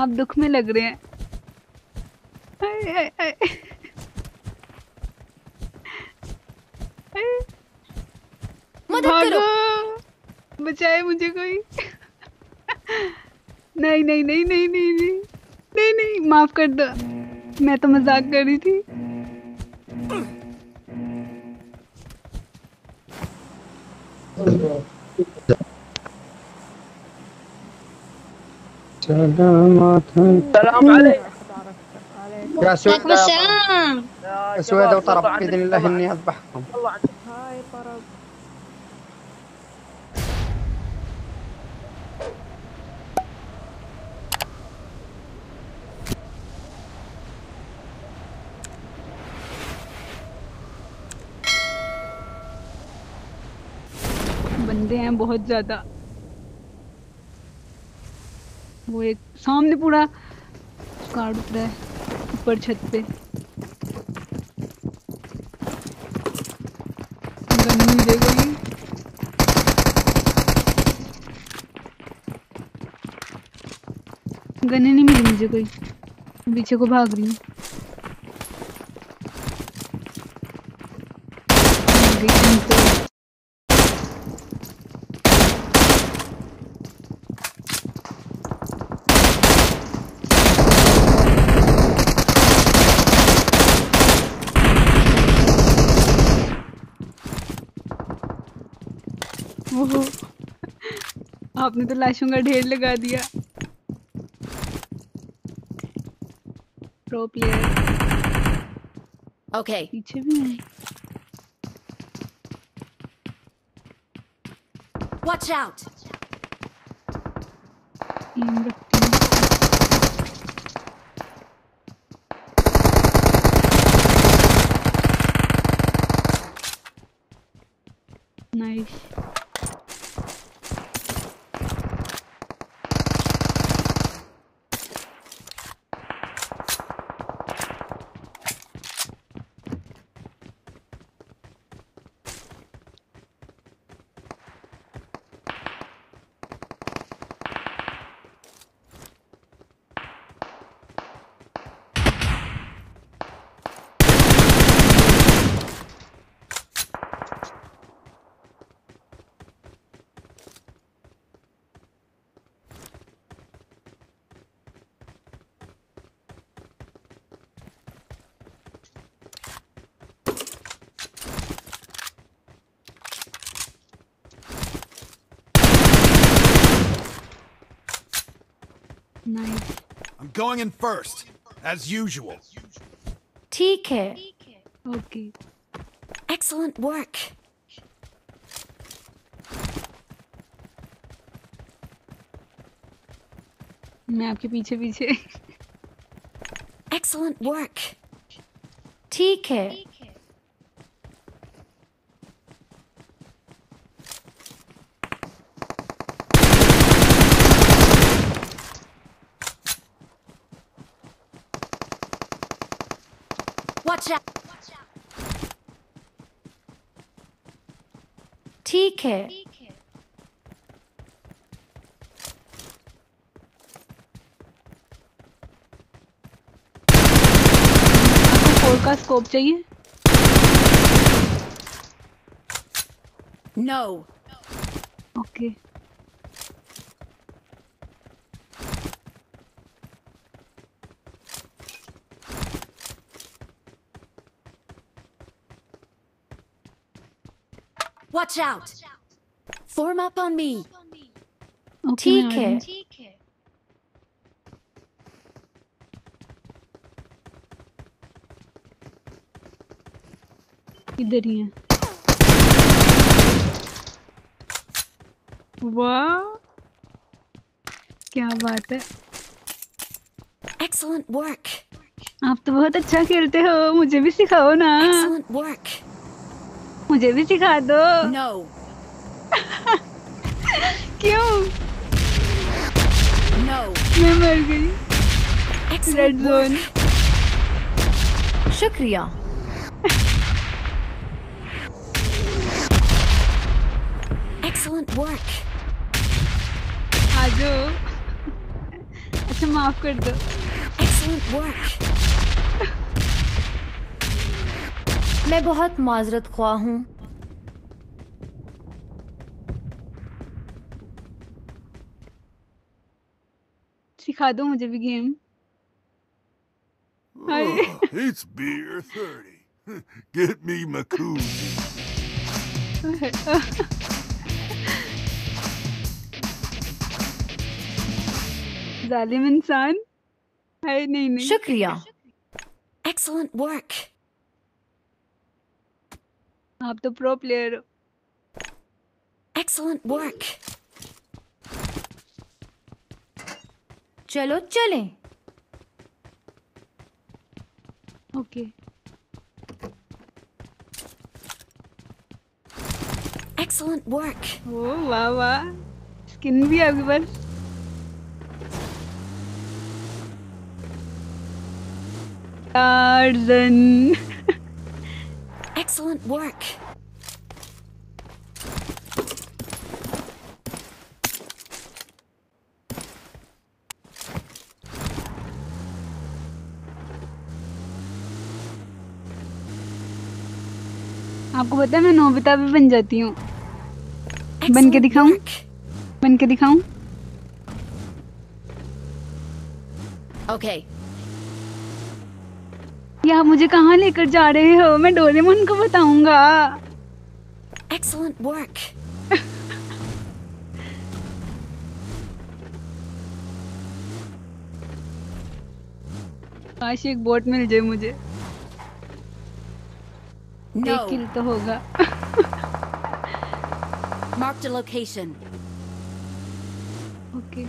आप दुख में लग रहे हैं। आए, आए, आए। मदद करो। बचाए मुझे कोई। नहीं नहीं नहीं नहीं नहीं नहीं नहीं नहीं, माफ कर दो, मैं तो मजाक कर रही थी। السلام عليكم. يا سود السلام. يا سود وطرب باذن الله اني اذبحكم. هاي طرب. बंदे हैं बहुत ज्यादा। वो एक सामने पूरा स्क्वाड उतरा है ऊपर छत पे। गन मुझे कोई। गन नहीं मिली मुझे कोई, पीछे को भाग रही हूँ। ओहो, आपने तो लाशों का ढेर लगा दिया। Pro player. ओके, पीछे भी है। Watch out. एम रखती हूँ। Nice. Nice. I'm going in first, as usual. ठीक है। Okay. Excellent work. मैं आपके पीछे पीछे। Excellent work. ठीक है। Watch out. ठीक है। आपको 4 का स्कोप चाहिए? No. Okay. Watch out. Form up on me. Okay, मैं ठीक आ रही है। हूँ। इधर ही है। वाह, क्या बात है। Excellent work. आप तो बहुत अच्छा खेलते हो, मुझे भी सिखाओ ना। Excellent work. मुझे भी सिखा दो। No. क्यों? No. मैं मर गई। Excellent red zone. शुक्रिया। Excellent work. आ जाओ। अच्छा मुझे माफ कर दो। Excellent work. मैं बहुत माजरत ख्वाह हूँ। सिखा दो मुझे भी game. It's beer 30. Get me MACAZ. जालिम इंसान। हाय नहीं नहीं। शुक्रिया। Excellent work. आप तो प्रो प्लेयर हो। Excellent work. चलो चलें। ओके। Excellent work. ओ वाह वाह, स्किन भी आपके पास। टार्ज़न। Excellent work. आपको पता है मैं नोबिता भी बन जाती हूँ। बन के Excellent दिखाऊं? work. बन के दिखाऊं? Okay. ये आप मुझे कहाँ लेकर जा रहे हो? मैं डोरेमोन को बताऊंगा। Excellent work. काश एक बोट मिल जाए मुझे। No. एक किल तो होगा। Marked a location. Okay,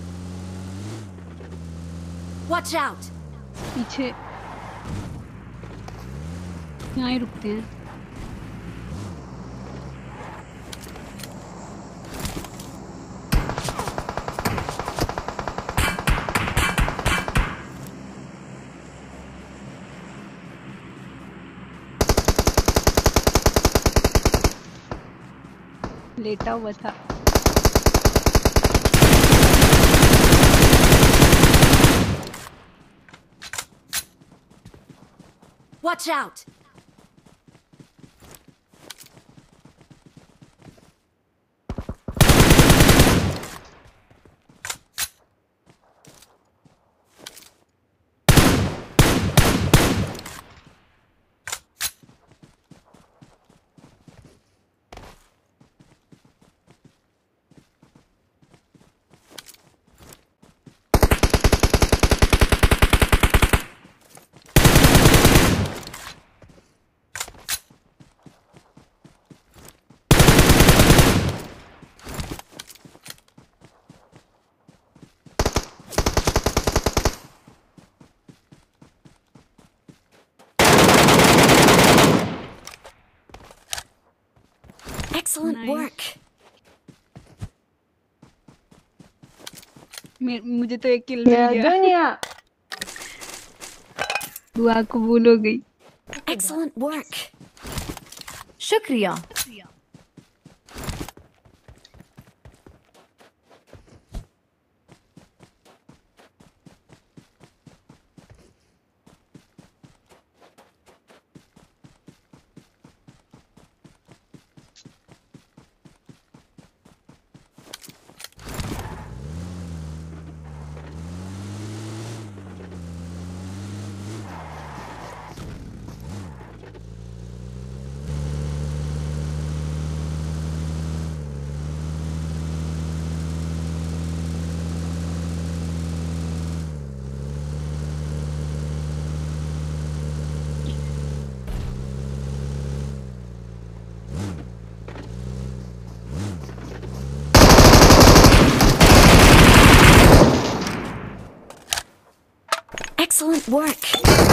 Watch out. पीछे यहाँ ही रुकते हैं। लेटा हुआ था। Watch out. Excellent Nice. work. मुझे तो एक किल मिल गया। दुनिया दुआ कबूल हो गई। Excellent work. शुक्रिया। Excellent work.